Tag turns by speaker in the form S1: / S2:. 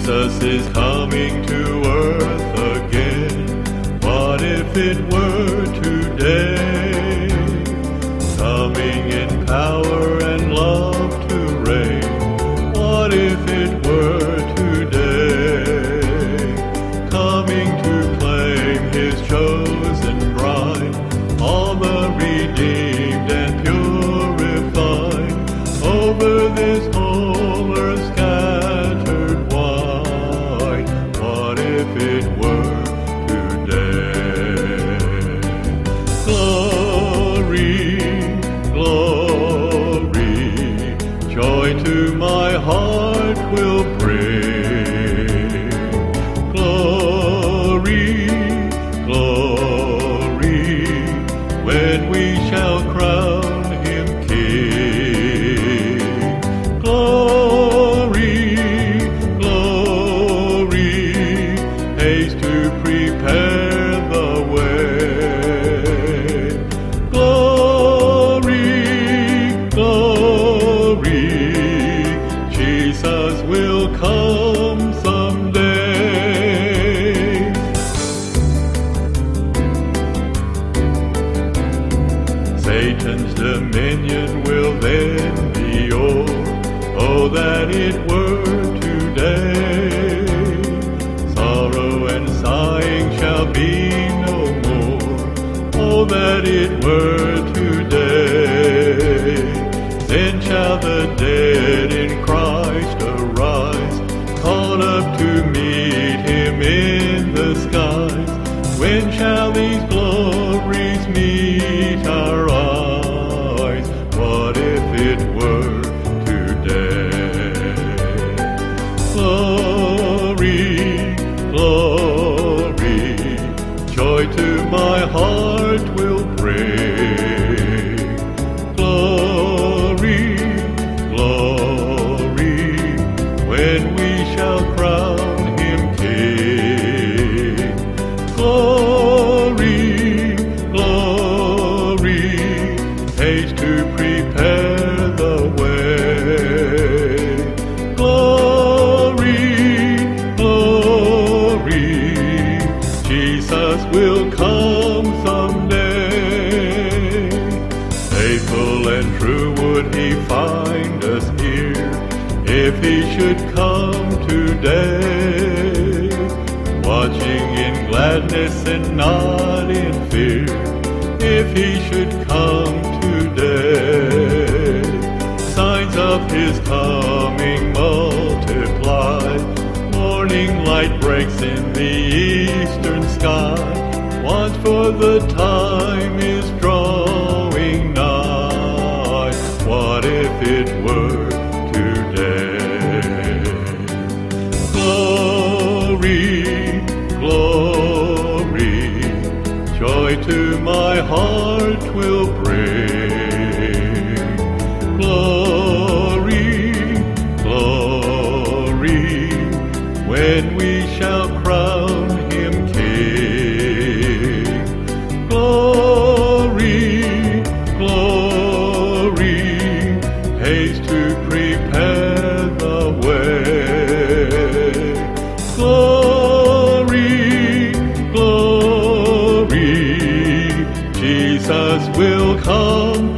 S1: Jesus is coming to earth again. What if it were today? Coming in power and love to reign. What if it were today? Coming to claim his chosen bride, all the redeemed and purified, over this whole earth scattered wide. What if it were today? Glory, glory, joy to my heart will bring. Glory, glory, when we shall crown him King. Glory, glory, haste to prepare the way. Glory, glory, Jesus will come someday. Satan's dominion will then be o'er. Oh, that it were today. Sorrow and sighing shall be no more. Oh, that it were today. Then shall the dead in Christ arise, caught up to meet him in the skies. When shall these glories meet our eyes? What if it were today? Glory, glory, joy to my heart will bring. Glory, glory, when we shall crown him King. Glory, glory, haste to prepare the way. Glory, glory, Jesus will come someday. Faithful and true would he find us here, if he should come today. Watching in gladness and not in fear, if he should come today. Signs of his coming multiply, morning light breaks in the eastern sky. Watch, for the time is drawing nigh. What if it were today? Glory, glory, joy to my heart will bring. Glory, glory, when we shall crown him King. Glory, glory, haste to prepare the way. Glory, glory, Jesus will come